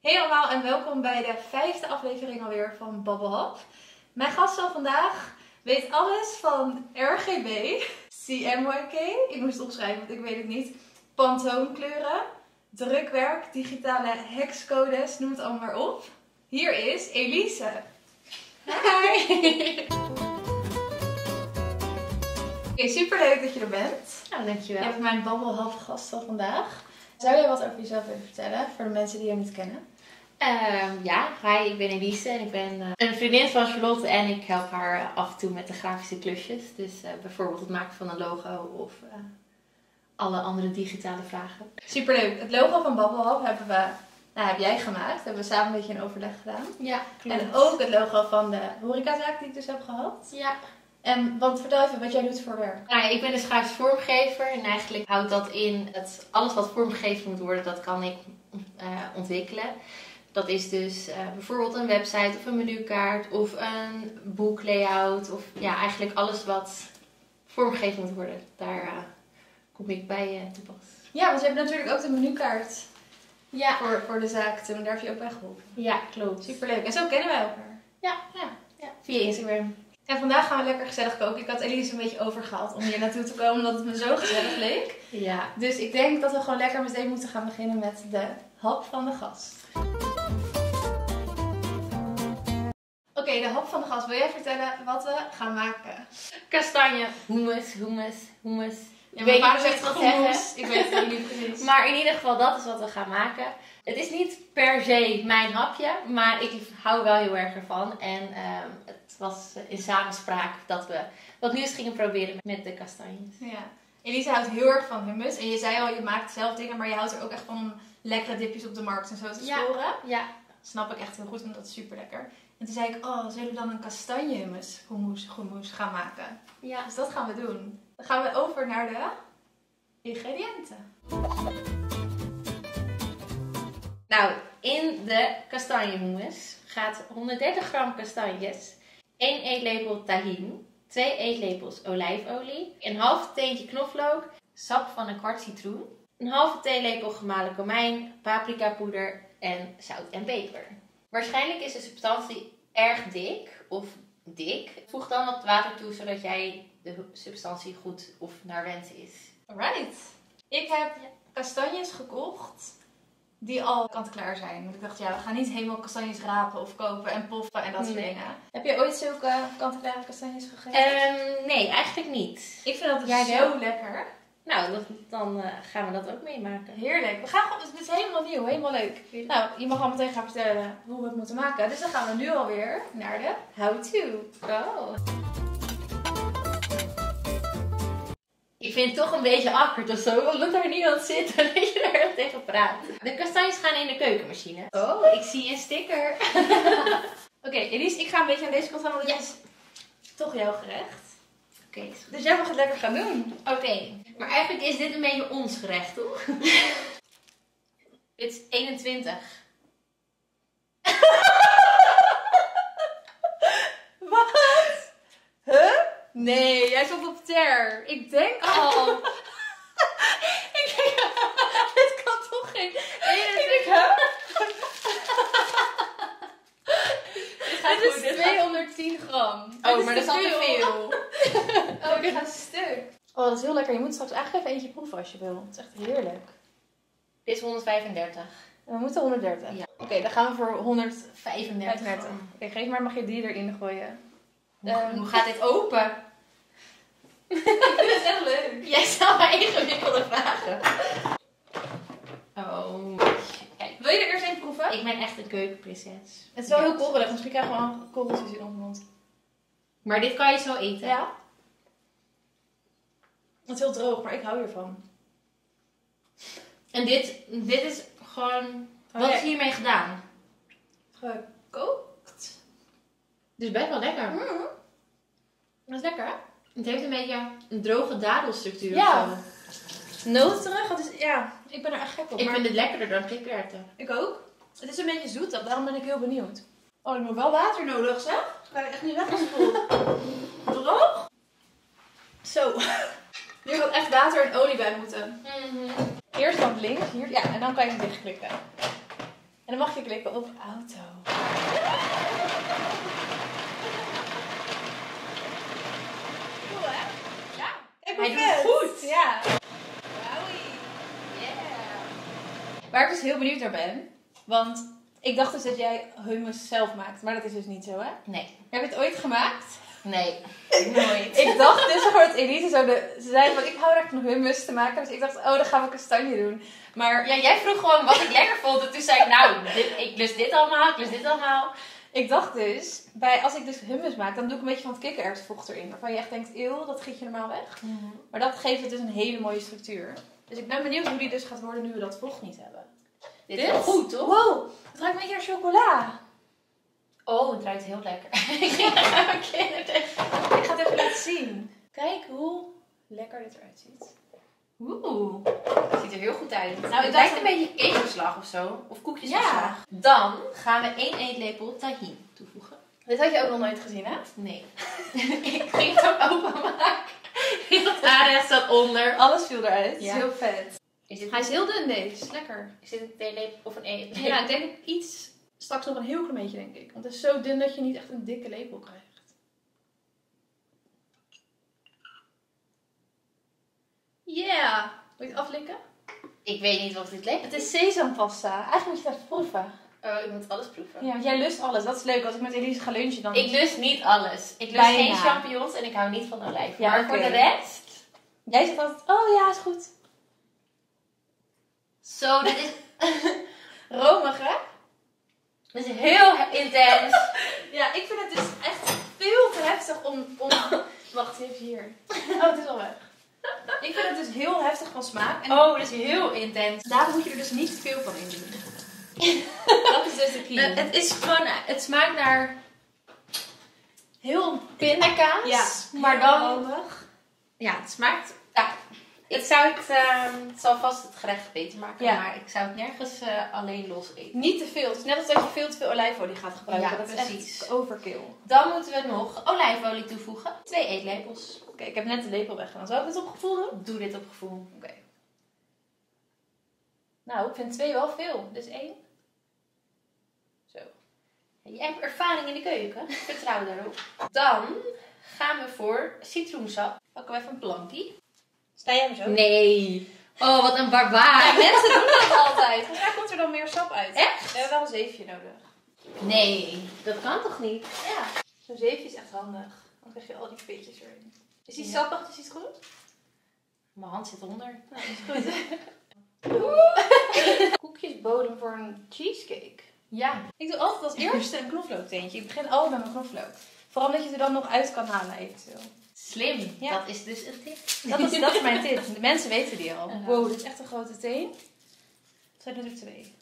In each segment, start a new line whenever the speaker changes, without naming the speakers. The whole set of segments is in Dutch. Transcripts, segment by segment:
Hey allemaal en welkom bij de 5e aflevering alweer van Babbelhap. Mijn gast van vandaag weet alles van RGB, CMYK, ik moest het opschrijven want ik weet het niet, Pantonekleuren, drukwerk, digitale hexcodes, noem het allemaal maar op. Hier is Elise.
Hi!
Oké, superleuk dat je er bent.
Nou, dankjewel.
Je bent mijn Babbelhap gast van vandaag. Zou jij wat over jezelf even vertellen voor de mensen die je niet kennen?
Hi, ik ben Elise en ik ben een vriendin van Charlotte en ik help haar af en toe met de grafische klusjes. Dus bijvoorbeeld het maken van een logo of alle andere digitale vragen.
Superleuk. Het logo van Babbelhap heb jij gemaakt. Hebben we samen een beetje een overleg gedaan.
Ja, klopt.
En ook het logo van de horecazaak die ik dus heb gehad.
Ja.
Want vertel even wat jij doet voor werk.
Nou, ik ben dus grafisch vormgever en eigenlijk houdt dat in dat alles wat vormgegeven moet worden, dat kan ik ontwikkelen. Dat is dus bijvoorbeeld een website of een menukaart of een boeklayout of ja, eigenlijk alles wat vormgegeven moet worden. Daar kom ik bij te pas.
Ja, want je hebt natuurlijk ook de menukaart
Ja.
voor de zaak te doen. Daar heb je ook bij geholpen.
Ja, klopt.
Superleuk. En zo kennen wij elkaar.
Ja.
Via Instagram. En vandaag gaan we lekker gezellig koken. Ik had Elise een beetje overgehaald om hier naartoe te komen omdat het me zo gezellig leek.
Ja.
Dus ik denk dat we gewoon lekker meteen moeten gaan beginnen met de hap van de gast. Oké, de hap van de gast. Wil jij vertellen wat we gaan maken?
Kastanje, hummus.
Ja,
Weet
mijn vader
niet
zegt
wat
hummus. Ik weet het niet precies.
Maar in ieder geval, dat is wat we gaan maken. Het is niet per se mijn hapje, maar ik hou wel heel erg ervan. En het was in samenspraak dat we wat nieuws gingen proberen met de kastanjes.
Ja. Elise houdt heel erg van hummus. En je zei al, je maakt zelf dingen, maar je houdt er ook echt van om lekkere dipjes op de markt en zo te scoren.
Ja.
Snap ik echt heel goed, want dat is super lekker. En toen zei ik, zullen we dan een kastanje hummus gaan maken?
Ja.
Dus dat gaan we doen. Dan gaan we over naar de ingrediënten.
Nou, in de kastanjehummus gaat 130 gram kastanjes, 1 eetlepel tahin, 2 eetlepels olijfolie, een half teentje knoflook, sap van een kwart citroen, een halve theelepel gemalen komijn, paprikapoeder en zout en peper. Waarschijnlijk is de substantie erg dik of dik. Voeg dan wat water toe zodat jij de substantie goed of naar wens is.
Alright. Ik heb kastanjes gekocht die al kant-klaar zijn. Want ik dacht, we gaan niet helemaal kastanjes rapen of kopen en poffen en dat soort dingen. Heb je ooit zulke kant-klare kastanjes gegeten?
Nee, eigenlijk niet.
Ik vind dat
Jij
zo
wel?
lekker.
Nou, dan gaan we dat ook meemaken.
Heerlijk. We gaan gewoon, het is helemaal nieuw, helemaal leuk. Nou, je mag al meteen gaan vertellen hoe we het moeten maken. Dus dan gaan we nu alweer naar de how-to.
Oh. Ik vind het toch een beetje awkward of zo, omdat er niemand zit en dat je daar tegen praat. De kastanjes gaan in de keukenmachine. Oh, ik zie een sticker.
Oké, Elise, ik ga een beetje aan deze kant gaan, want dit is toch jouw gerecht.
Oké.
Dus jij mag het lekker gaan doen.
Oké, maar eigenlijk is dit een beetje ons gerecht, toch? Dit is 21.
Wat? Huh? Nee, jij stond op ter. Ik denk al.
Ik denk, dit kan toch geen 21.
Dit is 210 gram.
Oh, maar dat is al te veel.
Oh, dit gaat stuk. Oh, dat is heel lekker. Je moet straks eigenlijk even eentje proeven als je wil. Het is echt heerlijk.
Dit is 135.
En we moeten 130.
Ja.
Oké, dan gaan we voor 135.
35.
Oké, geef maar, mag je die erin gooien.
Hoe gaat dit open?
Ik vind het echt leuk.
Jij stelt maar ingewikkelde vragen. Oh. Kijk,
Wil je er eerst een proeven?
ik ben echt een keukenprinses.
Het is wel heel korrelig. Misschien krijgen we al korreltjes in onze mond.
Maar dit kan je zo eten.
Ja? Het is heel droog, maar ik hou hiervan.
En dit is gewoon... Wat is hiermee gedaan?
Gekookt.
Het is best wel lekker.
Dat is lekker, hè?
Het heeft een beetje een droge dadelstructuur.
Ja.
of zo.
Noten terug. Ik ben er echt gek op.
Ik
maar
vind het lekkerder dan kikkererwten.
ik ook. Het is een beetje zoetig, daarom ben ik heel benieuwd. Oh, ik heb wel water nodig, zeg. Dat kan ik echt niet weggespoeld. Droog? Zo. Hier had echt water en olie bij moeten. Eerst dan links, hier. Ja, en dan kan je hem dichtklikken. En dan mag je klikken op auto. Cool, hè?
Ja.
Kijk,
Hij
hoe
doet het
vet.
goed.
Ja. Wowie.
Yeah.
Waar ik dus heel benieuwd naar ben. Want ik dacht dus dat jij hummus zelf maakt. Maar dat is dus niet zo, hè?
Nee.
Heb je het ooit gemaakt?
Nee. Nooit.
Ik dacht dus voor het Elise zo. Ze zei van, ik hou echt van hummus te maken. Dus ik dacht, oh, dan gaan we kastanje doen. Maar
Ja, jij vroeg gewoon wat ik lekker vond. En toen zei ik, nou, ik lust dit allemaal, ik lust dit allemaal.
ik dacht dus, als ik dus hummus maak, dan doe ik een beetje van het kikkererwtenvocht erin. Waarvan je echt denkt, eeuw, dat giet je normaal weg. Maar dat geeft het dus een hele mooie structuur. Dus ik ben benieuwd hoe die dus gaat worden nu we dat vocht niet hebben.
Dit is wel goed, toch?
Wow, het ruikt een beetje naar chocola.
Oh, het ruikt heel lekker.
Ik ga het even laten zien. Kijk hoe lekker dit eruit ziet.
Oeh, het ziet er heel goed uit.
Nou,
Het
ik
lijkt
dacht
een beetje kekelslag of zo. Of koekjesbeslag.
Ja.
Dan gaan we 1 eetlepel tahin toevoegen.
Dit had je ook nog nooit gezien, hè?
Nee. Ik ging het ook openmaken. Het aanrecht staat onder.
Alles viel eruit. Het
Ja.
is heel vet.
Is dit,
Hij is heel dun deze. Lekker.
is dit een theelepel of een eetlepel?
Ja, ik denk iets... Straks nog een heel klein beetje, denk ik. Want het is zo dun dat je niet echt een dikke lepel krijgt. Yeah! Wil je het aflikken?
Ik weet niet wat dit lepel
Het is sesampasta. Eigenlijk moet je het even proeven.
Oh, ik moet alles proeven.
Ja, want jij lust alles. Dat is leuk. Als ik met Elise ga lunchen, dan...
Ik lust niet alles. Ik lust
Bijna.
geen champignons en ik hou niet van olijf.
Ja,
maar
oké.
voor de rest...
Jij zegt altijd, oh ja, is goed.
Zo, dit is,
Romig, hè?
dit is heel intens.
Ja, ik vind het dus echt veel te heftig om... Wacht, even hier. Oh, het is al weg. Ik vind het dus heel heftig van smaak. En
Oh, dit is heel intens.
daarom moet je er dus niet te veel van in doen. Dat is dus de key. Het is gewoon... Het smaakt naar... Heel...
Pindakaas.
Ja,
maar
heel
dan...
romig.
Ja, het smaakt... Ja, ik zou het zal vast het gerecht beter maken,
Ja.
maar ik zou het nergens alleen los eten.
Niet te veel. Het is net als dat je veel te veel olijfolie gaat gebruiken.
Ja,
dat is
precies.
echt overkill.
Dan moeten we nog olijfolie toevoegen. 2 eetlepels.
Oké, ik heb net de lepel weggedaan. Zou ik het op gevoel doen?
Doe dit op gevoel.
Oké. Nou, ik vind 2 wel veel. Dus 1. Zo.
Je hebt ervaring in de keuken. Vertrouw daarop. Dan gaan we voor citroensap.
Pakken we even een plankie. Sta jij hem zo?
Nee. Oh, wat een barbaar.
Ja, mensen doen dat altijd. Volgens mij komt er dan meer sap uit.
Echt?
We hebben wel een zeefje nodig.
Nee, dat kan toch niet?
Ja. Zo'n zeefje is echt handig. Dan krijg je al die veetjes erin. Is die
Ja.
sappig? Is die goed?
Mijn hand zit onder.
Nou, dat is goed. Koekjesbodem voor een cheesecake.
Ja.
Ik doe altijd als eerste een knoflookteentje. Ik begin altijd met mijn knoflook. Vooral omdat je het er dan nog uit kan halen eventueel.
Slim.
Ja.
Dat is dus een tip.
Dat is mijn tip. De mensen weten die al.
Uh-huh.
Wow, dit is echt een grote teen. Dat zijn er 2.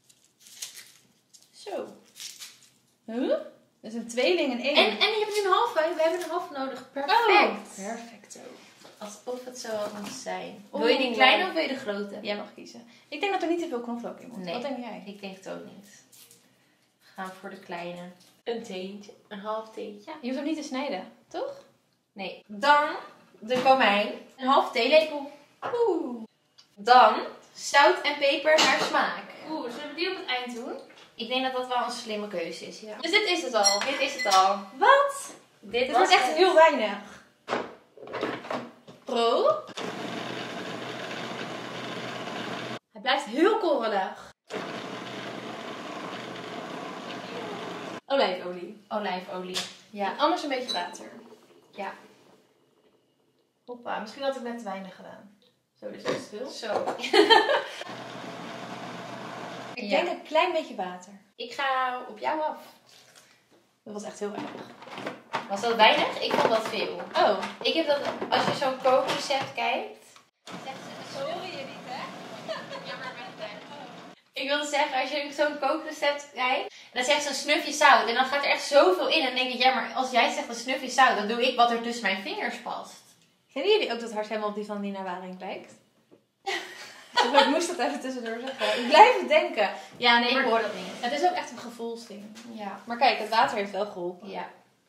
Zo. Huh? Dat is een tweeling in 1.
En je hebt nu een halve. We hebben een halve nodig. Perfect.
Oh, perfecto.
Alsof het zo moet zijn.
Oeh.
Wil je die kleine of wil je de grote?
Jij mag kiezen. Ik denk dat er niet te veel knoflook in moet.
Nee.
Wat denk jij?
Ik denk het ook niet. We gaan voor de kleine. Een teentje. Een half teentje.
Je hoeft hem niet te snijden, toch?
Nee. Dan de komijn. Een half theelepel.
Oeh.
Dan zout en peper naar smaak.
Oeh, zullen we die op het eind doen?
Ik denk dat dat wel een slimme keuze is, ja.
Dus dit is het al.
Dit is het al.
Wat?
Dit
Dit wordt echt heel weinig. Pro. Hij blijft heel korrelig. Olijfolie.
Olijfolie. Ja.
En anders een beetje water.
Ja.
Hoppa, misschien had ik net te weinig gedaan. Zo, dit is best veel.
Zo.
Ik
Ja.
denk een klein beetje water.
Ik ga op jou af.
Dat was echt heel weinig.
Was dat weinig? Ik vond dat veel.
Oh.
Ik heb dat, als je zo'n kookrecept kijkt.
Sorry je niet, hè?
Ik wilde zeggen, als je zo'n kookrecept kijkt. En dan zegt ze een snufje zout. En dan gaat er echt zoveel in. En dan denk ik, ja, maar als jij zegt een snufje zout, dan doe ik wat er tussen mijn vingers past.
Kennen jullie ook dat hart helemaal op die van Nina Waring lijkt? Ik moest dat even tussendoor zeggen. Ik blijf het denken. Ja, nee,
Ik
maar
hoor dat niet.
het is ook echt een gevoelsding.
Ja.
Maar kijk, het water heeft wel geholpen.
Ja.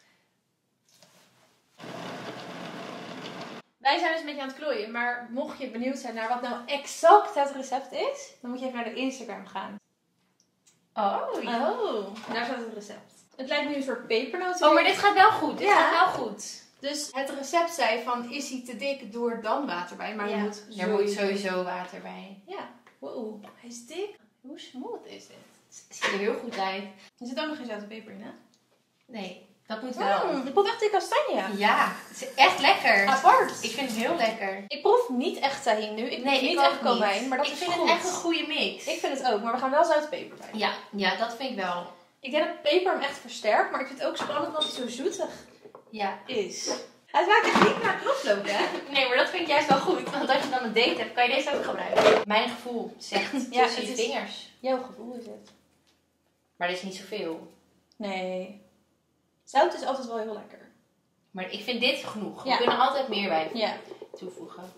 Wij zijn dus een beetje aan het klooien, maar mocht je benieuwd zijn naar wat nou exact het recept is, dan moet je even naar de Instagram gaan.
Oh, ja.
Oh, daar staat het recept. Het lijkt nu een soort pepernoot.
Oh, maar dit gaat wel goed. Dit
Ja.
gaat wel goed.
Dus het recept zei van, is hij te dik, doe er dan water bij. Maar
Ja. Er moet sowieso water bij.
Ja. Wow, hij is dik. Hoe smooth is dit?
Het ziet er heel goed uit.
Er zit ook nog geen zout en peper in, hè?
Nee, dat moet wel.
Ik proef echt die kastanje.
Ja, het is echt lekker.
Apart.
Ik vind het heel lekker.
Ik proef niet echt tahin nu. Ik proef niet
ook
echt komijn, maar dat
ik
is
vind
goed.
het echt een goede mix.
Ik vind het ook, maar we gaan wel zout en peper bij.
Ja, dat vind ik wel.
Ik denk dat peper hem echt versterkt, maar ik vind het ook spannend dat het zo zoetig
Ja.
is. Hij smaakt echt niet naar knoflook, hè?
Nee, maar dat vind ik juist wel goed. Want als je dan een date hebt, kan je deze ook gebruiken. Mijn gevoel zegt
Ja,
tussen
het
je
is-
vingers.
Jouw gevoel is het.
Maar dit is niet zoveel.
Nee. Zout is altijd wel heel lekker.
Maar ik vind dit genoeg.
Ja.
We kunnen altijd meer bij
Ja.
toevoegen.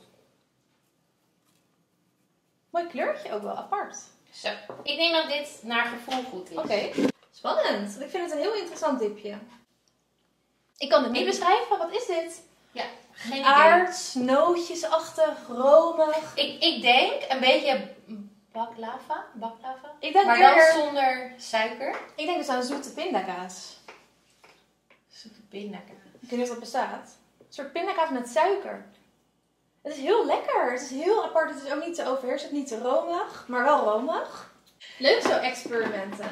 Mooi kleurtje ook wel, apart.
Zo. Ik denk dat dit naar gevoel goed is.
Oké. Spannend. Want ik vind het een heel interessant dipje. Ik kan het niet beschrijven. Wat is dit?
Ja, geen idee.
Aards, nootjesachtig, romig.
Ik denk een beetje baklava.
Ik denk
Maar dan
eerder-
zonder suiker.
Ik denk dus aan zoete pindakaas.
Zoete pindakaas.
Ik weet niet of dat bestaat. Een soort pindakaas met suiker. Het is heel lekker. Het is heel apart. Het is ook niet te overheersend, niet te romig. Maar wel romig. Leuk zo experimenten.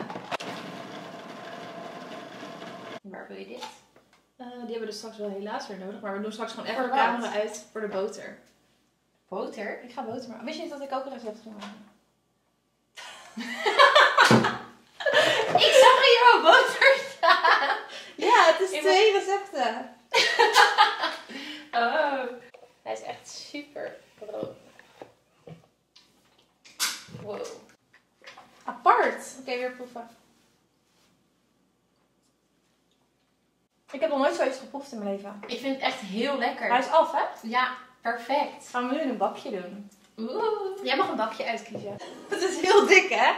Waar wil je dit?
Die hebben we dus straks wel helaas weer nodig. Maar we doen straks gewoon even de
Voor wat?
camera uit voor de boter.
Boter?
Ik ga boter maken. Wist je niet dat ik ook een recept ging maken?
Ik zag hier al boter staan.
Ja, het is 2 recepten.
Oh. Hij is echt super groot. Wow.
Apart. Oké, weer proeven. Ik heb nog nooit zoiets geproefd in mijn leven.
Ik vind het echt heel lekker.
Hij is af, hè?
Ja, perfect.
Gaan we nu een bakje doen.
Oeh. Jij mag een bakje uitkiezen.
Het is heel dik, hè?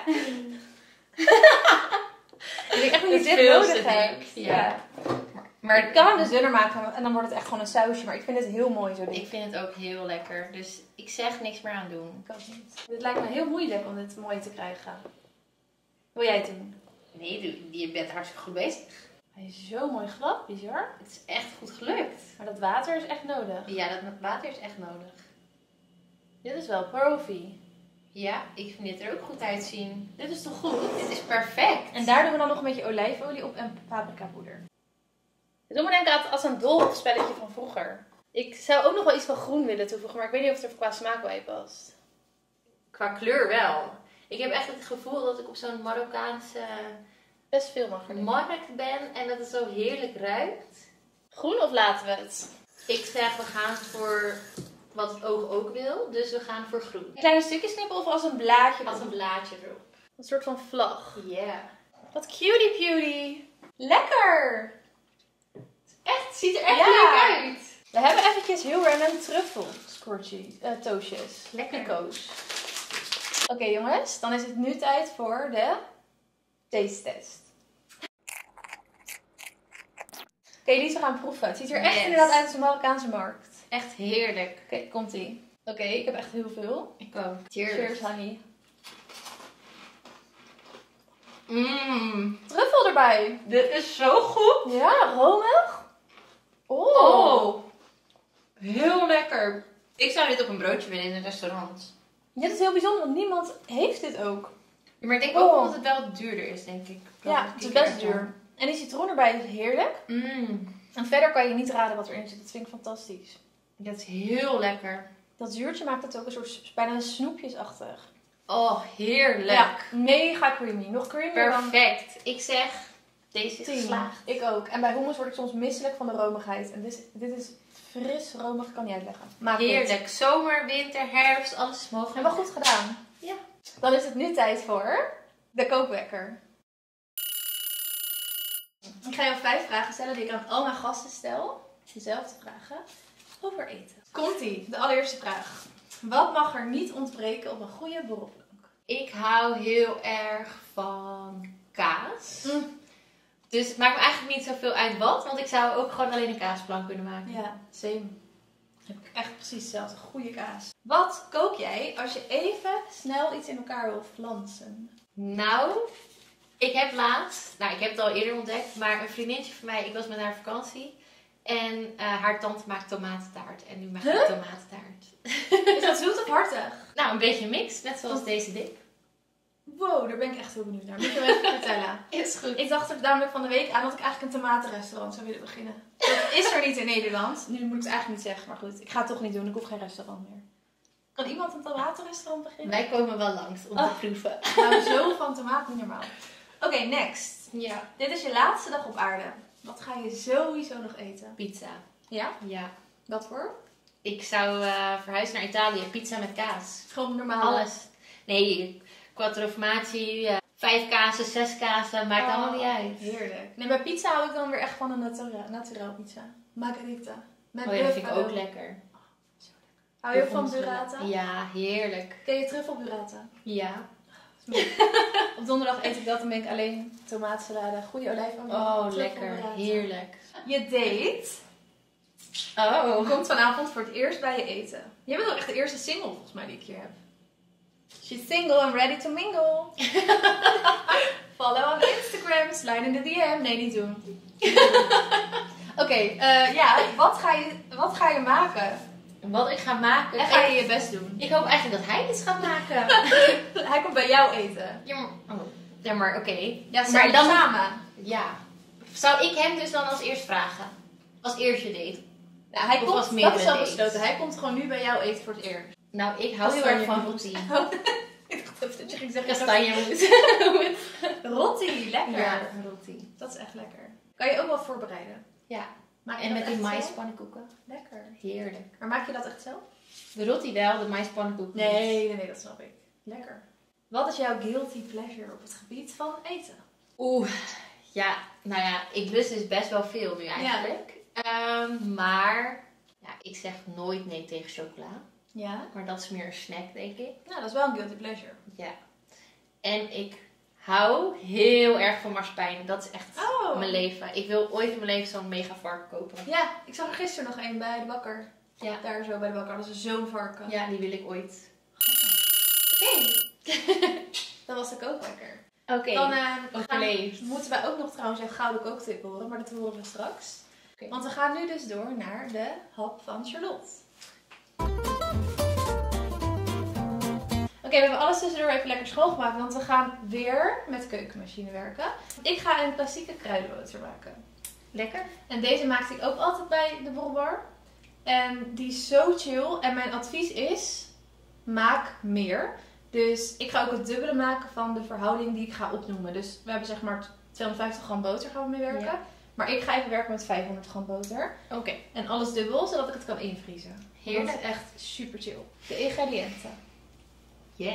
Ik denk echt niet dat
Het
je dit
veel
nodig
te
hebt.
dik, ja. Maar
Ik kan hem dus dunner maken en dan wordt het echt gewoon een sausje. Maar ik vind het heel mooi zo dik.
ik vind het ook heel lekker. Dus ik zeg niks meer aan doen.
Ik ook niet. Dit lijkt me heel moeilijk om dit mooi te krijgen. Wil jij het doen?
Nee, je bent hartstikke goed bezig.
Hij is zo mooi glad, bizar.
Het is echt goed gelukt.
Maar dat water is echt nodig.
Ja, dat water is echt nodig.
Dit is wel profi.
Ja, ik vind dit er ook goed uitzien.
Dit is toch goed?
Dit is perfect.
En daar doen we dan nog een beetje olijfolie op en paprikapoeder. Dit doet me denken als een doolhofspelletje van vroeger. Ik zou ook nog wel iets van groen willen toevoegen, maar ik weet niet of het er qua smaak bij past.
Qua kleur wel. Ik heb echt het gevoel dat ik op zo'n Marokkaanse
Best veel mag erin.
markt ben en dat het zo heerlijk ruikt.
Groen of laten we het?
Ik zeg, we gaan voor wat het oog ook wil. Dus we gaan voor groen.
Kleine stukjes knippen of als een blaadje?
Als een blaadje erop.
Een soort van vlag.
Ja.
Wat cutie beauty. Lekker!
Echt, ziet er echt
Ja.
leuk uit.
We hebben eventjes heel random truffel toastjes.
Lekker.
Pico's. Oké jongens, dan is het nu tijd voor de taste test. Oké, Lisa, we gaan proeven. Het ziet er echt
Yes.
inderdaad uit als een Marokkaanse markt.
Echt heerlijk.
Oké, komt-ie. Oké, ik heb echt heel veel.
Ik ook.
Cheers, honey.
Mmm.
Truffel erbij.
Dit is zo goed.
Ja, romig.
Oh. Heel lekker. Ik zou dit op een broodje willen in een restaurant.
Dit is heel bijzonder, want niemand heeft dit ook.
Maar ik denk ook
Oh.
omdat het wel duurder is, denk ik.
Ja, het is best duur. En die citroen erbij is heerlijk.
Mmm.
En verder kan je niet raden wat erin zit. Dat vind ik fantastisch.
Dat is heel lekker.
Dat zuurtje maakt het ook een soort bijna snoepjesachtig.
Oh, heerlijk.
Ja, mega creamy. Nog creamier dan
Perfect. Ik zeg, deze is
10.
geslaagd.
Ik ook. En bij hummus word ik soms misselijk van de romigheid. En dit is fris, romig, ik kan niet uitleggen. Maakt niet.
Heerlijk. Zomer, winter, herfst, alles is mogelijk.
Hebben we goed gedaan.
Ja.
Dan is het nu tijd voor de kookwekker. Ik ga jou 5 vragen stellen die ik aan al mijn gasten stel. Dezelfde vragen over eten. Komt-ie. De allereerste vraag. Wat mag er niet ontbreken op een goede borrelplank?
Ik hou heel erg van kaas.
Mm.
Dus het maakt me eigenlijk niet zoveel uit wat. Want ik zou ook gewoon alleen een kaasplank kunnen maken.
Ja, same. Heb ik echt precies hetzelfde. Goede kaas. Wat kook jij als je even snel iets in elkaar wil flansen?
Nou, Ik heb laatst, nou ik heb het al eerder ontdekt, maar een vriendinnetje van mij, ik was met haar op vakantie. En haar tante maakt tomatentaart. En nu maak ik tomatentaart.
Is dat zoet of hartig?
Nou, een beetje mix, net zoals deze dip.
Wow, daar ben ik echt heel benieuwd naar. Moet je me even vertellen.
Is goed.
Ik dacht er namelijk van de week aan dat ik eigenlijk een tomatenrestaurant zou willen beginnen. Dat is er niet in Nederland. Nu moet ik het eigenlijk niet zeggen, maar goed. Ik ga het toch niet doen. Ik hoef geen restaurant meer. Kan iemand een tomatenrestaurant beginnen?
Wij komen wel langs om te proeven.
Nou, zo van tomaat niet normaal. Oké, next.
Ja.
Dit is je laatste dag op aarde. Wat ga je sowieso nog eten?
Pizza.
Ja?
Ja.
Wat voor?
Ik zou verhuizen naar Italië. Pizza met kaas.
Gewoon normaal.
Alles. Nee, quattro formaggi, 5 kazen, 6 kazen, maakt allemaal niet uit.
Heerlijk. Nee, bij pizza hou ik dan weer echt van een naturel pizza. Margherita. Met
Oh ja, dat vind ik ook
buffalo.
lekker.
Hou je ook van burrata?
Ja, heerlijk.
Ken je truffelburrata?
Ja.
Op donderdag eet ik dat, dan ben ik alleen tomaatsalade, goede olijfolie.
Oh, lekker.
truffelburrata.
Heerlijk.
Je date
Oh.
komt vanavond voor het eerst bij je eten. Jij bent wel echt de eerste single volgens mij die ik hier heb. She's single and ready to mingle. Follow on Instagram, slide in de DM. Nee, niet doen. Oké, ja, wat ga je maken?
Wat ik ga maken.
En ga je je best doen?
Ik hoop eigenlijk dat hij dit gaat maken.
Hij komt bij jou eten.
Ja, maar oké.
Ja,
maar dan
samen.
Ja. Zou ik hem dus dan als eerst vragen? Als eerste date?
Ja, hij
Of
komt,
als
dat
meerdere
is al
dates?
besloten. Hij komt gewoon nu bij jou eten voor het eerst.
Nou, ik hou heel erg van rotti.
Ik dacht even dat je ging zeggen
Kastanjemoes.
rotti, lekker.
Ja, rotti.
Dat is echt lekker. Kan je ook wel voorbereiden.
Ja.
Maak je
En
dat
met die
echt zelf?
maispannenkoeken.
Lekker.
Heerlijk.
Maar maak je dat echt zelf?
De rotti wel, de maispannenkoeken niet.
Nee, dat snap ik. Lekker. Wat is jouw guilty pleasure op het gebied van eten?
Oeh, ja, nou ja, ik lust dus best wel veel nu eigenlijk. Maar, ja, ik zeg nooit nee tegen chocola.
Ja?
Maar dat is meer een snack, denk ik.
Nou, dat is wel een guilty pleasure.
Ja. En ik hou heel erg van marsepein. Dat is echt mijn leven. Ik wil ooit in mijn leven zo'n mega varken kopen.
Ja, ik zag er gisteren nog een bij de bakker.
Ja.
Daar zo bij de bakker. Dat is zo'n varken.
Ja, die wil ik ooit.
Oké. Dat was ook lekker.
Oké,
Dan
overleefd.
moeten wij ook nog trouwens een gouden kooktip horen, maar dat horen we straks.
Okay.
Want we gaan nu dus door naar de hap van Charlotte. Oké, we hebben alles tussendoor even lekker schoongemaakt, want we gaan weer met de keukenmachine werken. Ik ga een klassieke kruidenboter maken.
Lekker.
En deze maakte ik ook altijd bij de borrelbar. En die is zo chill. En mijn advies is, maak meer. Dus ik ga ook het dubbele maken van de verhouding die ik ga opnoemen. Dus we hebben zeg maar 250 gram boter gaan we mee werken.
Ja.
Maar ik ga even werken met 500 gram boter.
Oké.
En alles dubbel, zodat ik het kan invriezen.
Heerlijk.
Dat is echt super chill. De ingrediënten.
Yeah.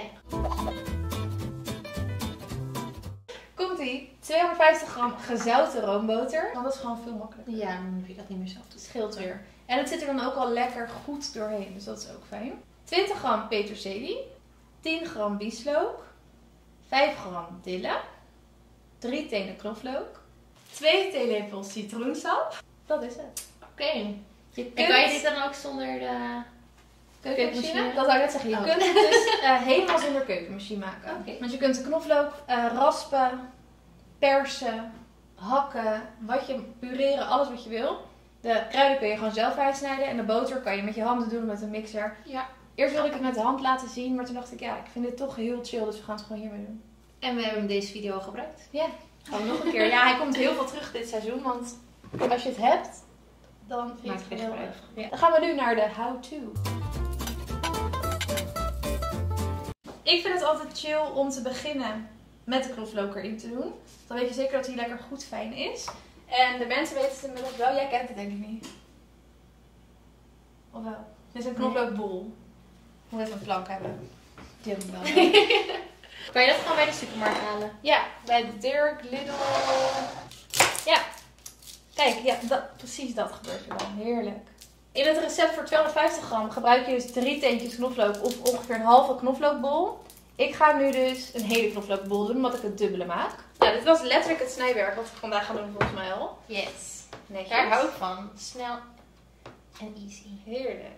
Komt-ie. 250 gram gezouten roomboter. Want dat is gewoon veel makkelijker.
Ja, dan hoef je dat niet meer zelf te
Het scheelt weer. En het zit er dan ook al lekker goed doorheen. Dus dat is ook fijn. 20 gram peterselie. 10 gram bieslook. 5 gram dille. 3 tenen knoflook. 2 theelepels citroensap. Dat is het.
Oké.
Je
En kan je dit dan ook zonder de
keukenmachine? Dat zou ik net zeggen. Je
Oh.
kunt het dus helemaal zonder keukenmachine maken.
Oké.
Want je kunt de knoflook raspen, persen, hakken, wat je pureren, alles wat je wil. De kruiden kun je gewoon zelf uitsnijden. En de boter kan je met je handen doen met een mixer.
Ja.
Eerst wilde ik het met de hand laten zien, maar toen dacht ik, ja, ik vind dit toch heel chill, dus we gaan het gewoon hiermee doen.
En we hebben hem deze video al gebruikt.
Ja, gaan we nog een keer. Ja, hij komt heel veel terug dit seizoen, want als je het hebt, dan vind je
Maak
het
geen
geweldig.
gebruik.
Ja. Dan gaan we nu naar de how-to. Ik vind het altijd chill om te beginnen met de knoflook erin te doen. Dan weet je zeker dat hij lekker goed fijn is. En de mensen weten het inmiddels wel. Jij kent het denk ik niet. Of wel? Dit is een knoflookbol. Ik moet even een plank hebben. Die heb ik wel.
Kan je dat gewoon bij de supermarkt halen?
Ja, bij Dirk, Lidl. Ja. Kijk, ja, precies dat gebeurt er dan. Heerlijk. In het recept voor 250 gram gebruik je dus 3 teentjes knoflook of ongeveer een halve knoflookbol. Ik ga nu dus een hele knoflookbol doen, omdat ik het dubbele maak. Ja, dit was letterlijk het snijwerk wat we vandaag gaan doen volgens mij al.
Yes.
Netjes.
Daar hou ik van. Snel en easy.
Heerlijk.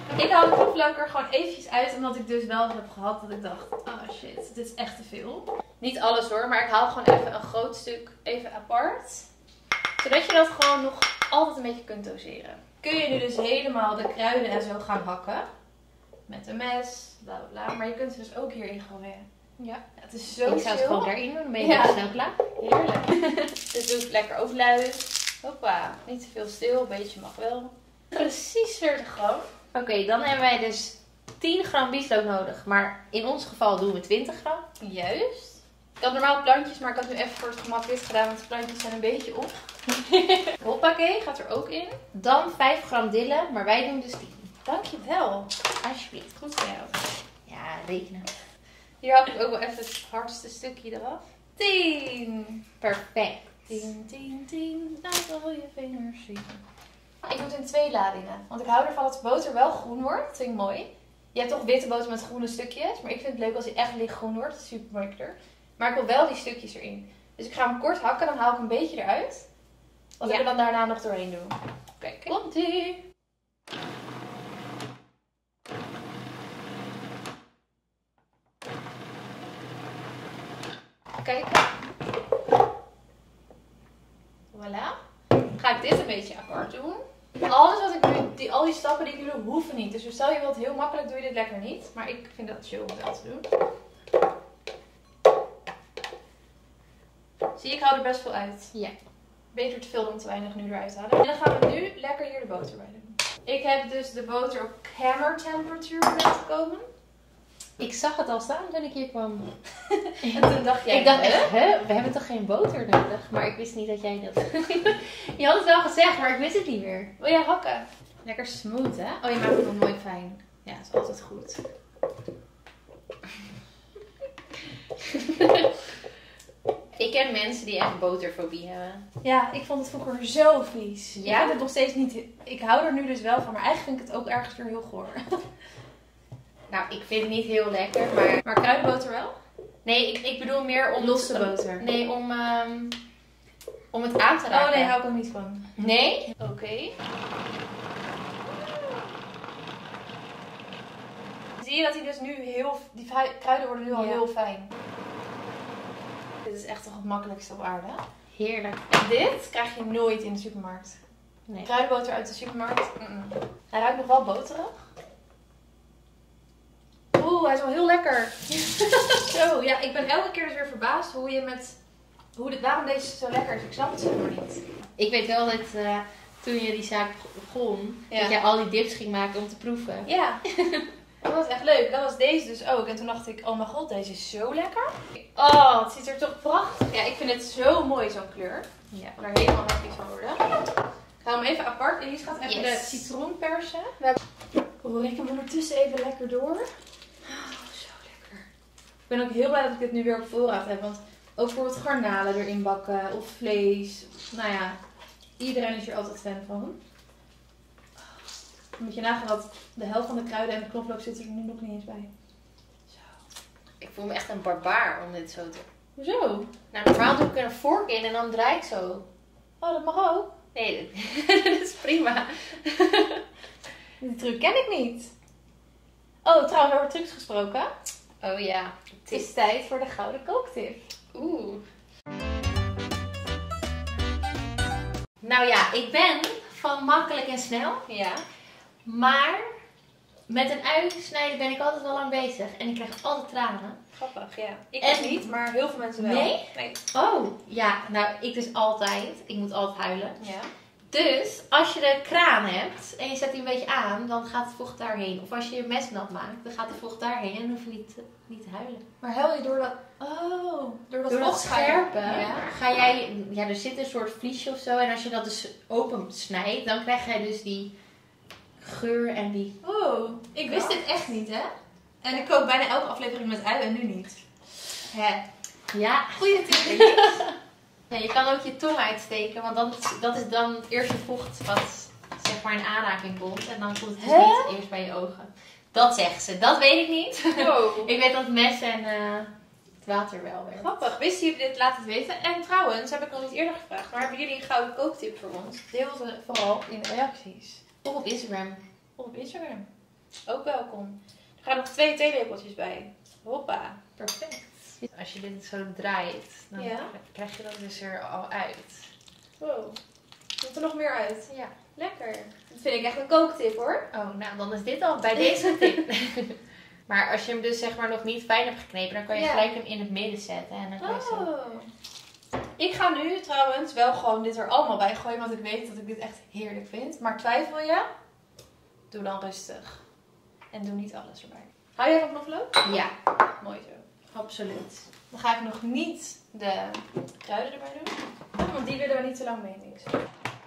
Ik haal de knoflook er gewoon eventjes uit, omdat ik dus wel heb gehad dat ik dacht, oh shit, dit is echt te veel. Niet alles hoor, maar ik haal gewoon even een groot stuk even apart. Zodat je dat gewoon nog altijd een beetje kunt doseren. Kun je nu dus helemaal de kruiden en zo gaan hakken. Met een mes, bla bla bla. Maar je kunt ze dus ook hierin gooien. Ja, het is zo
Ik zou het
chill.
gewoon daarin doen, dan ben je heel snel klaar.
Heerlijk. Dit doe ik lekker overluid. Hoppa, niet te veel stil, een beetje mag wel. Precies 40 gram.
Oké, dan hebben wij dus 10 gram bieslook nodig. Maar in ons geval doen we 20 gram.
Juist. Ik had normaal plantjes, maar ik had nu even voor het gemak dit gedaan, want de plantjes zijn een beetje op. Hoppakee, gaat er ook in.
Dan 5 gram dille, maar wij doen dus 10.
Dankjewel.
Alsjeblieft.
Goed van jou.
Ja, rekenen.
Hier had ik ook wel even het hardste stukje eraf. 10.
Perfect.
10, 10, 10. Laat al je vingers zien. Ik doe het in 2 ladingen. Want ik hou ervan dat de boter wel groen wordt. Dat vind ik mooi. Je hebt toch witte boter met groene stukjes. Maar ik vind het leuk als hij echt lichtgroen wordt. Dat is super mooi kleur. Maar ik wil wel die stukjes erin. Dus ik ga hem kort hakken. Dan haal ik een beetje eruit. Wat ik er dan daarna nog doorheen doe. Kijk, komt-ie. Kijk. Voilà. Ga ik dit een beetje apart doen. Alles wat ik nu, al die stappen die ik nu doe, hoeven niet. Dus stel je wilt heel makkelijk, doe je dit lekker niet. Maar ik vind dat chill om wel te doen. Zie je, ik hou er best veel uit.
Ja.
Beter te veel dan te weinig nu eruit halen. En dan gaan we nu lekker hier de boter bij doen. Ik heb dus de boter op kamertemperatuur laten komen.
Ik zag het al staan toen ik hier kwam.
En toen dacht jij,
Ik dacht echt, we hebben toch geen boter nodig? Maar ik wist niet dat jij dat... Je had het wel gezegd, maar ik wist het niet meer.
wil jij hakken? Lekker smooth, hè? Oh, je maakt het nog nooit fijn. Ja, dat is altijd goed.
Ik ken mensen die echt boterfobie hebben.
Ja, ik vond het vroeger zo vies.
Ja?
Ik vind het nog steeds niet... Ik hou er nu dus wel van, maar eigenlijk vind ik het ook ergens weer heel goor.
Nou, ik vind het niet heel lekker, maar...
Maar kruidenboter wel?
Nee, ik bedoel meer om...
Losse boter.
Nee, om het aan te raken.
Oh nee, hou ik ook niet van.
Nee?
Oké. Zie je dat hij dus nu heel... Die kruiden worden nu al heel fijn. Dit is echt toch het makkelijkste op aarde.
Heerlijk.
En dit krijg je nooit in de supermarkt.
Nee.
Kruidenboter uit de supermarkt. Hij ruikt nog wel boterig. Oeh, hij is wel heel lekker. Zo, ja, ik ben elke keer dus weer verbaasd hoe je waarom deze zo lekker is. Ik snap het zomaar niet.
Ik weet wel dat toen je die zaak begon,
Ja.
dat jij al die dips ging maken om te proeven.
Ja, dat was echt leuk. Dat was deze dus ook. En toen dacht ik, oh mijn god, deze is zo lekker. Oh, het ziet er toch prachtig. Ja, ik vind het zo mooi, zo'n kleur.
Ja.
Ik ben er helemaal happy van worden. Ik hou hem even apart. Elise gaat even de citroen persen. Roer ik hem ondertussen even lekker door. Oh, zo lekker. Ik ben ook heel blij dat ik dit nu weer op voorraad heb. Want ook bijvoorbeeld garnalen erin bakken of vlees. Nou ja, iedereen is hier altijd fan van. Dan moet je nagaan dat de helft van de kruiden en de knoflook zit er nu nog niet eens bij. Zo.
Ik voel me echt een barbaar om dit zo te...
Hoezo?
Nou, normaal doe ik er een vork in en dan draai ik zo.
Oh, dat mag ook.
Nee, dat is prima.
Die truc ken ik niet. Oh, trouwens, over trucs gesproken.
Oh ja.
Het is tijd voor de gouden kooktip.
Oeh. Nou ja, ik ben van makkelijk en snel.
Ja.
Maar met een ui snijden ben ik altijd wel lang bezig. En ik krijg altijd tranen.
Grappig, ja. Ik
En-
niet, maar heel veel mensen wel.
Nee?
Nee.
Oh, ja. Nou, ik dus altijd. Ik moet altijd huilen.
Ja.
Dus, als je de kraan hebt en je zet die een beetje aan, dan gaat het vocht daarheen. Of als je je mes nat maakt, dan gaat het vocht daarheen en dan hoef je niet te huilen.
Maar huil je door dat... Oh, door dat
Door dat
vocht
scherpe
Ja.
ga jij... Ja, er zit een soort vliesje of zo. En als je dat dus open snijdt, dan krijg jij dus die geur en die...
Oh, ik wist dit echt niet, hè? En ik kook bijna elke aflevering met ui en nu niet. Hè.
Ja,
Goeie tip.
ja, je kan ook je tong uitsteken, want dat is dan het eerste vocht wat zeg maar in aanraking komt. En dan komt het dus
Hè?
niet eerst bij je ogen. Dat zeggen ze. Dat weet ik niet.
Wow.
Ik weet dat het mes en het water wel werkt.
Grappig. Wisten jullie dit? Laat het weten. En trouwens, heb ik nog niet eerder gevraagd, maar hebben jullie een gouden kooktip voor ons? Deel ze vooral in de reacties.
Of op Instagram.
Of op Instagram. ook welkom. Er gaan nog 2 theelepeltjes bij. Hoppa.
Perfect. Als je dit zo draait, dan krijg je dat dus er al uit.
Wow. Komt er nog meer uit?
Ja.
Lekker. Dat vind ik echt een kooktip hoor.
Oh, nou dan is dit al bij deze tip. Maar als je hem dus zeg maar nog niet fijn hebt geknepen, dan kan je gelijk hem in het midden zetten. En dan kan je zo...
Ik ga nu trouwens wel gewoon dit er allemaal bij gooien, want ik weet dat ik dit echt heerlijk vind. Maar twijfel je? Doe dan rustig. En doe niet alles erbij. Hou jij van knoflook?
Ja,
Mooi zo.
absoluut.
Dan ga ik nog niet de kruiden erbij doen. Want die willen we niet te lang mee mixen.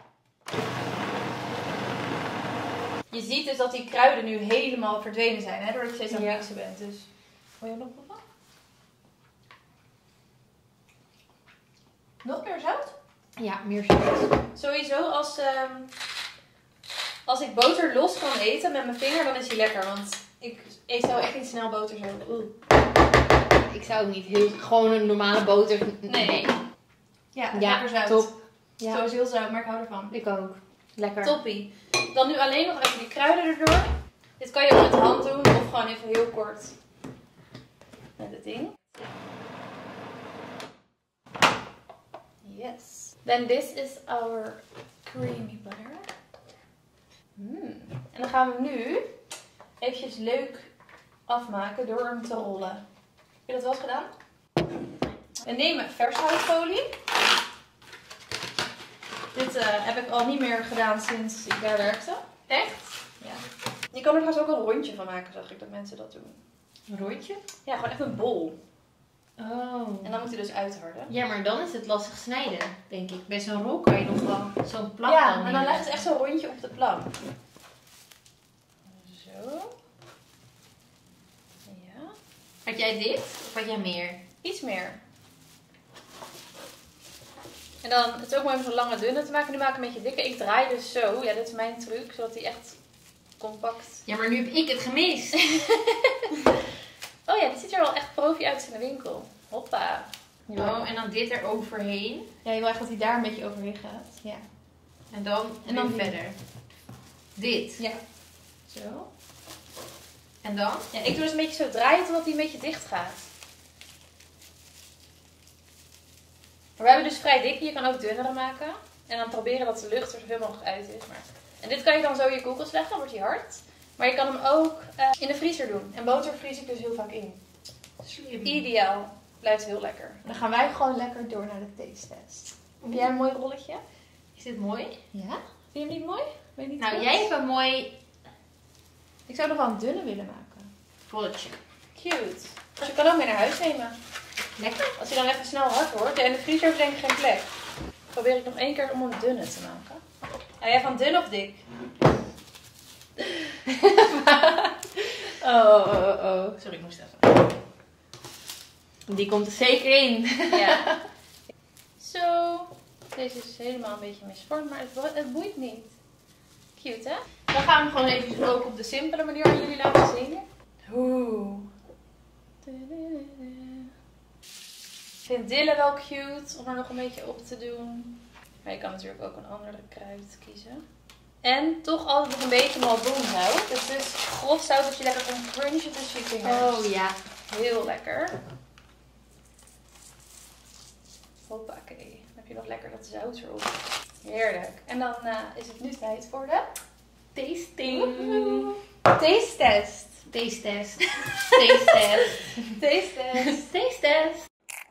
Je ziet dus dat die kruiden nu helemaal verdwenen zijn, hè, doordat je steeds aan het mixen bent. Dus wil je nog proeven? Nog meer zout?
Ja, meer zout.
Sowieso als ik boter los kan eten met mijn vinger, dan is die lekker. Want ik eet zo echt niet snel boter zo.
Ik zou ook niet gewoon een normale boter...
Nee. Ja, lekker zout.
Top. Ja.
Zo is heel zout, maar ik hou ervan.
Ik ook. Lekker.
Toppie. Dan nu alleen nog even die kruiden erdoor. Dit kan je ook met de hand doen of gewoon even heel kort met het ding. Yes. Then this is our creamy butter. En dan gaan we nu eventjes leuk afmaken door hem te rollen. Heb je dat wel eens gedaan? We nemen vershoutfolie. Dit heb ik al niet meer gedaan sinds ik daar werkte.
Echt?
Ja. Je kan er trouwens ook een rondje van maken, zag ik dat mensen dat doen.
Een rondje?
Ja, gewoon echt een bol.
Oh.
En dan moet hij dus uitharden.
Ja, maar dan is het lastig snijden, denk ik. Bij zo'n rol kan je nog wel zo'n plank
Ja,
dan
en dan leggen ze echt zo'n rondje op de plank. Zo. Ja.
Had jij dit of had jij meer?
Iets meer. En dan, het is ook mooi om zo'n lange dunne te maken. Nu maak ik een beetje dikker. Ik draai dus zo. Ja, dit is mijn truc. Zodat hij echt compact...
Ja, maar nu heb ik het gemist.
Oh ja, dit ziet er wel echt profi uit in de winkel. Hoppa.
Oh, en dan dit er overheen.
Ja, je wil echt dat hij daar een beetje overheen gaat. Ja.
En dan verder. Dit.
Ja. Zo.
En dan?
Ja, ik doe dus een beetje zo draaien totdat hij een beetje dicht gaat. Maar we hebben dus vrij dikke. Je kan ook dunnere maken. En dan proberen dat de lucht er zoveel mogelijk uit is. Maar... En dit kan je dan zo in je koelkast leggen. Dan wordt hij hard. Maar je kan hem ook in de vriezer doen. En boter vries ik dus heel vaak in.
Slim.
Ideaal. Blijft heel lekker. Dan gaan wij gewoon lekker door naar de taste test. Heb jij een mooi rolletje?
Is dit mooi?
Ja. Vind je hem niet mooi? Ben je niet
Nou,
trots?
jij hebt een mooi
Ik zou nog wel een dunne willen maken.
rolletje.
Cute. Dus je kan ook mee naar huis nemen.
Lekker.
Als hij dan even snel hard wordt. Ja, in de vriezer heeft denk ik geen plek. Probeer ik nog 1 keer om een dunne te maken. En jij van dun of dik?
Oh. Sorry, ik moest even. Die komt er zeker in.
Ja. Zo. Deze is helemaal een beetje misvormd, maar het boeit niet. Cute, hè? Dan gaan we hem gewoon even ook op de simpele manier aan jullie laten zien. Oeh. Ik vind dille wel cute om er nog een beetje op te doen. Maar je kan natuurlijk ook een andere kruid kiezen. En toch altijd nog een beetje malboenzout. Dus het is grof zout dat je lekker kan crunchen tussen je vingers.
Oh ja.
Heel lekker. Hoppakee. Dan heb je nog lekker dat zout erop. Heerlijk. En dan is het nu tijd voor de
Tasting.
taste test.
Taste test. Taste test.
Taste test.
Taste test.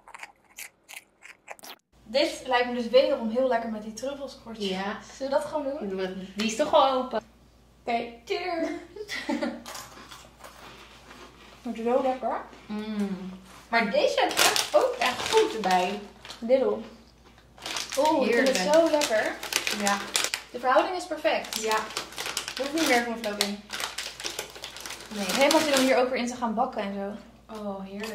Dit lijkt me dus wederom heel lekker met die truffelskortjes.
Ja.
Zullen we dat gewoon doen?
Die is toch wel open.
Oké, cheers. Wordt zo lekker.
Maar deze zijn ook echt goed erbij.
Lidl. Oeh, ik vind het
Heerlijk.
zo lekker.
Ja.
De verhouding is perfect.
Ja.
Er hoeft niet meer knoflook in.
Nee.
Helemaal zin om hier ook weer in te gaan bakken en zo.
Oh, heerlijk.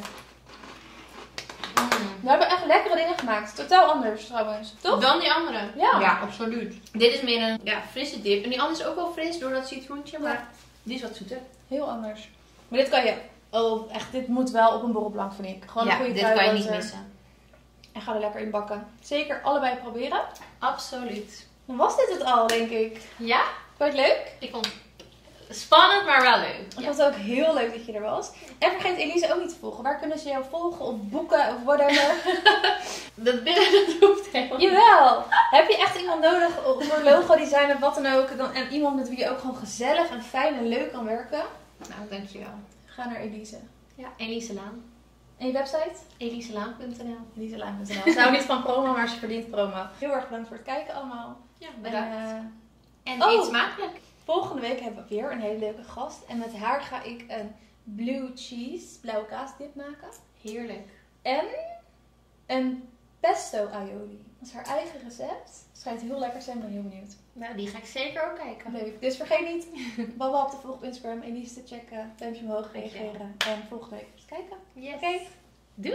We hebben echt lekkere dingen gemaakt. Totaal anders trouwens. Toch?
Dan die andere.
Ja.
Ja, absoluut. Dit is meer een frisse dip. En die andere is ook wel fris door dat citroentje, maar die is wat zoeter.
Heel anders. Maar dit kan je... Oh, echt, dit moet wel op een borrelplank, vind ik. Gewoon een goede
dit kan je niet
kruidenboter.
missen.
En ga er lekker in bakken. Zeker allebei proberen.
Absoluut.
Dan was dit het al, denk ik.
Ja?
Vond je het leuk?
Ik vond het Spannend, maar wel leuk.
Ik vond het ook heel leuk dat je er was. En vergeet Elise ook niet te volgen. Waar kunnen ze jou volgen of boeken of whatever?
Dat hoeft helemaal niet.
Jawel! Heb je echt iemand nodig voor logo design of wat dan ook? En iemand met wie je ook gewoon gezellig en fijn en leuk kan werken?
Nou, dankjewel.
Ga naar Elise.
Ja, Elise Laan.
En je website?
Eliselaan.nl.
Eliselaan.nl. Ze houdt niet van promo, maar ze verdient promo. Heel erg bedankt voor het kijken allemaal.
Ja, bedankt. En
oh.
eet smakelijk.
Volgende week hebben we weer een hele leuke gast. En met haar ga ik een blue cheese, blauwe kaasdip maken.
Heerlijk.
En een pesto aioli. Dat is haar eigen recept. Het schijnt heel lekker zijn, ik ben heel benieuwd.
Nou, die ga ik zeker ook kijken.
Leuk. Dus vergeet niet, Baba op te volgen op Instagram, Elise te checken, duimpje omhoog reageren. En volgende week eens kijken.
Yes.
Oké.
Doei.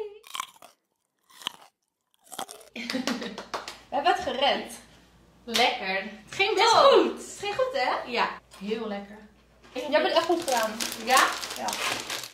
We hebben het gered.
Lekker. Het ging best
Oh,
goed.
Het ging goed, hè?
Ja, heel lekker.
Jij hebt het echt goed gedaan.
Ja?
Ja.